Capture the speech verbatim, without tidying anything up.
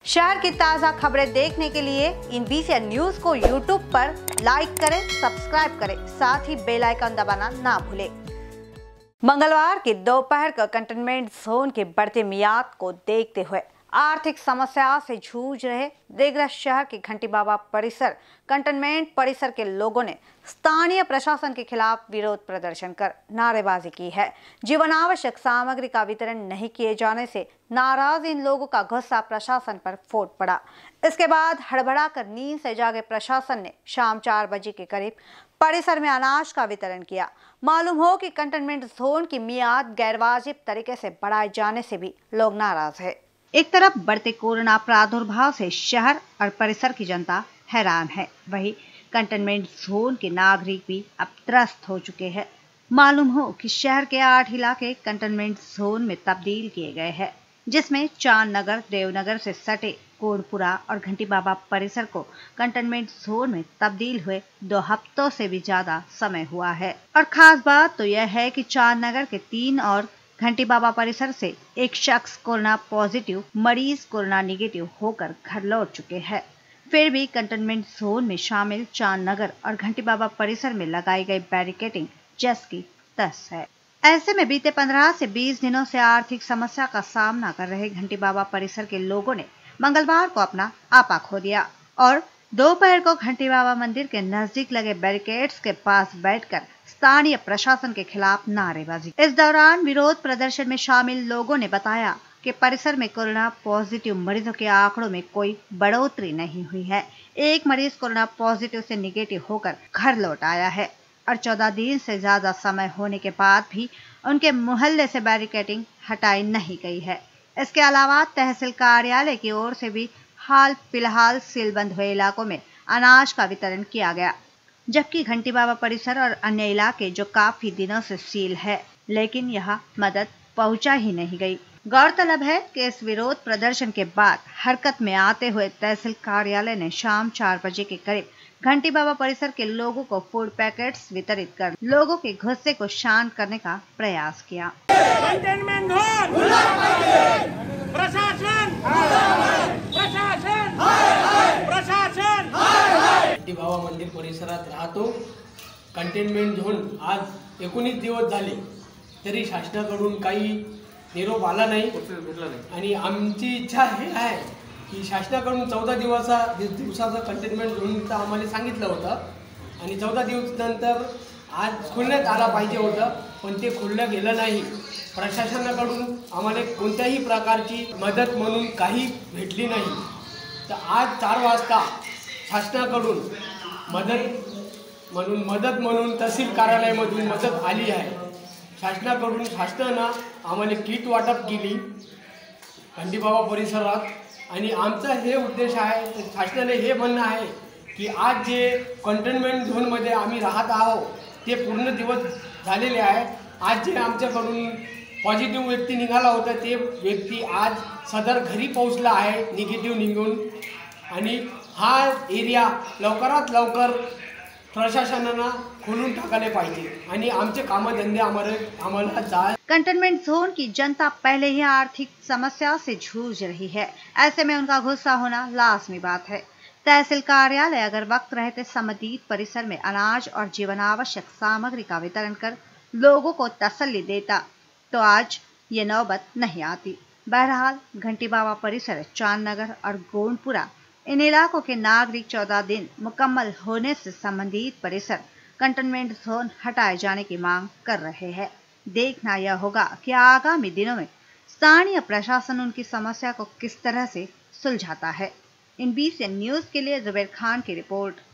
शहर की ताज़ा खबरें देखने के लिए इन बीसीएन न्यूज को यूट्यूब पर लाइक करें, सब्सक्राइब करें, साथ ही बेल आइकन दबाना ना भूलें। मंगलवार की दोपहर का कंटेनमेंट जोन के बढ़ते मियाद को देखते हुए आर्थिक समस्या से जूझ रहे देगरा शहर के घंटी बाबा परिसर कंटेनमेंट परिसर के लोगों ने स्थानीय प्रशासन के खिलाफ विरोध प्रदर्शन कर नारेबाजी की है। जीवन आवश्यक सामग्री का वितरण नहीं किए जाने से नाराज इन लोगों का गुस्सा प्रशासन पर फूट पड़ा। इसके बाद हड़बड़ा कर नींद से जागे प्रशासन ने शाम चार बजे के करीब परिसर में अनाज का वितरण किया। मालूम हो कि कंटेनमेंट जोन की मियाद गैरवाजिब तरीके से बढ़ाए जाने से भी लोग नाराज है। एक तरफ बढ़ते कोरोना प्रादुर्भाव से शहर और परिसर की जनता हैरान है, वहीं कंटेनमेंट जोन के नागरिक भी अब त्रस्त हो चुके हैं। मालूम हो कि शहर के आठ इलाके कंटेनमेंट जोन में तब्दील किए गए हैं, जिसमें चांद नगर, देवनगर से सटे कोटपुरा और घंटी बाबा परिसर को कंटेनमेंट जोन में तब्दील हुए दो हफ्तों से भी ज्यादा समय हुआ है। और खास बात तो यह है कि चांद नगर के तीन और घंटी बाबा परिसर से एक शख्स कोरोना पॉजिटिव मरीज कोरोना निगेटिव होकर घर लौट चुके हैं। फिर भी कंटेनमेंट जोन में शामिल चांद नगर और घंटी बाबा परिसर में लगाई गई बैरिकेडिंग जस की तस है। ऐसे में बीते पंद्रह से बीस दिनों से आर्थिक समस्या का सामना कर रहे घंटी बाबा परिसर के लोगों ने मंगलवार को अपना आपा खो दिया और दोपहर को घंटी बाबा मंदिर के नजदीक लगे बैरिकेड्स के पास बैठकर स्थानीय प्रशासन के खिलाफ नारेबाजी। इस दौरान विरोध प्रदर्शन में शामिल लोगों ने बताया कि परिसर में कोरोना पॉजिटिव मरीजों के आंकड़ों में कोई बढ़ोतरी नहीं हुई है। एक मरीज कोरोना पॉजिटिव से निगेटिव होकर घर लौट आया है और चौदह दिन से ज्यादा समय होने के बाद भी उनके मोहल्ले से बैरिकेडिंग हटाई नहीं गई है। इसके अलावा तहसील कार्यालय की ओर से भी हाल फिलहाल सीलबंद हुए इलाकों में अनाज का वितरण किया गया, जबकि घंटी बाबा परिसर और अन्य इलाके जो काफी दिनों से सील है, लेकिन यहाँ मदद पहुंचा ही नहीं गई। गौरतलब है कि इस विरोध प्रदर्शन के बाद हरकत में आते हुए तहसील कार्यालय ने शाम चार बजे के करीब घंटी बाबा परिसर के लोगों को फूड पैकेट्स वितरित कर लोगों के गुस्से को शांत करने का प्रयास किया। कंटेनमेंट जोन प्रशासन प्रशासन प्रशासन घंटी बाबा मंदिर परिसरात राहतो। कंटेनमेंट झोन आज एकोणीस दिवस झाले तरी शासनाकडून काही निरोप आला नाही आणि आमची इच्छा हे आहे की शासनाकडून चौदा दिवसा दिवसाचं कंटेनमेंट झोनचं आम्हाला सांगितलं होतं आणि चौदा दिवस नंतर आज खोलण्यात आला पाहिजे होतं, पण ते खोललं गेलं नाही। प्रशासनाकडून आम्हाला कोणत्याही प्रकारची मदत म्हणून काही भेटली नाही। तर आज चार वाजता शासनाकडून मदत म्हणून मदत म्हणून तहसील कार्यालयामधून मदत आली आहे। शासनाकडून शासनानं आम्हाला किट वाटप केली घंटी बाबा परिसरात आणि आमचा हे उद्देश आहे, शासनाने हे म्हणणं आहे की आज जे कंटेनमेंट झोनमध्ये आम्ही राहत आहोत ते पूर्ण दिवस झालेले आहे। आज जे आमच्याकडून पॉझिटिव्ह व्यक्ती निघाला होता ते व्यक्ती आज सदर घरी पोहोचला आहे निगेटिव्ह निघून, आणि हा एरिया लवकरात लवकर प्रशासनानं खोलून टाकाले पाहिजे आणि आमचे कामधंदे आम्हाला आम्हाला जा। कंटेनमेंट जोन की जनता पहले ही आर्थिक समस्या से जूझ रही है, ऐसे में उनका गुस्सा होना लाजमी बात है। तहसील कार्यालय अगर वक्त रहते संबंधित परिसर में अनाज और जीवन आवश्यक सामग्री का वितरण कर लोगों को तसल्ली देता तो आज ये नौबत नहीं आती। बहरहाल घंटी बाबा परिसर, चांद नगर और गोंडपुरा इन इलाकों के नागरिक चौदह दिन मुकम्मल होने से संबंधित परिसर कंटेनमेंट जोन हटाए जाने की मांग कर रहे हैं। देखना यह होगा कि आगामी दिनों में स्थानीय प्रशासन उनकी समस्या को किस तरह से सुलझाता है। इन बीसीएन न्यूज के लिए जुबैर खान की रिपोर्ट।